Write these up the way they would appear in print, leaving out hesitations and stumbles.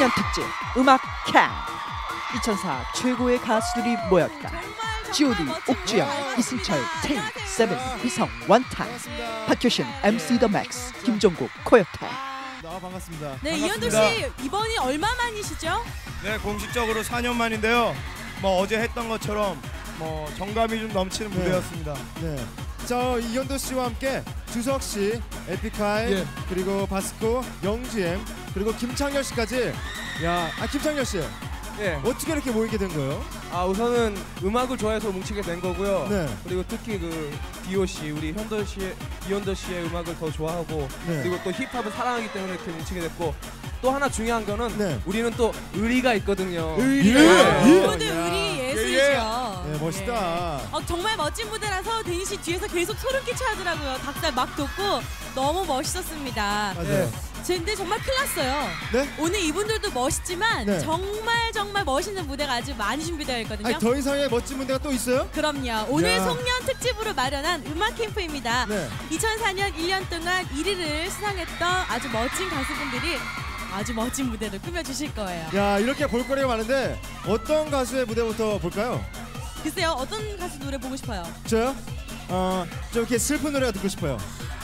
신년 특집 음악 캠 2004 최고의 가수들이 모였다. G.O.D, 옥주영, 이승철, 테이, 세븐, 휘성, 원타임, 박효신, MC 더 맥스, 김종국, 코요태. 반갑습니다. 네, 이현도 씨 이번이 얼마 만이시죠? 네, 공식적으로 4년 만인데요. 뭐 어제 했던 것처럼 뭐 정감이 좀 넘치는 무대였습니다. 네. 자, 이현도 씨와 함께 주석 씨, 에픽하이, 예. 그리고 바스코, 영지엠, 그리고 김창렬 씨까지. 야, 김창렬 씨. 예. 어떻게 이렇게 모이게 된 거예요? 우선은 음악을 좋아해서 뭉치게 된 거고요. 네. 그리고 특히 그 디오 씨, 우리 이현도 씨의 음악을 더 좋아하고 네. 그리고 또 힙합을 사랑하기 때문에 이렇게 뭉치게 됐고 또 하나 중요한 거는 네. 우리는 또 의리가 있거든요. 이분들 의리 예술이죠. 네, 멋있다. 정말 멋진 무대라서 데니 씨 뒤에서 계속 소름 끼쳐 하더라고요. 닭살 막 돋고 너무 멋있었습니다. 맞아요. 근데 정말 큰일 났어요. 네? 오늘 이분들도 멋있지만 네. 정말 멋있는 무대가 아주 많이 준비되어 있거든요. 아니, 더 이상의 멋진 무대가 또 있어요? 그럼요. 오늘 야. 송년 특집으로 마련한 음악 캠프입니다. 네. 2004년 1년 동안 1위를 수상했던 아주 멋진 가수분들이 아주 멋진 무대를 꾸며주실 거예요. 야, 이렇게 볼거리가 많은데 어떤 가수의 무대부터 볼까요? 글쎄요, 어떤 가수 노래 보고 싶어요? 저요? 좀 이렇게 슬픈 노래가 듣고 싶어요.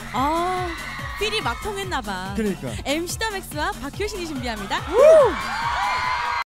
필이 막 통했나봐. 그러니까. MC 더 맥스와 박효신이 준비합니다.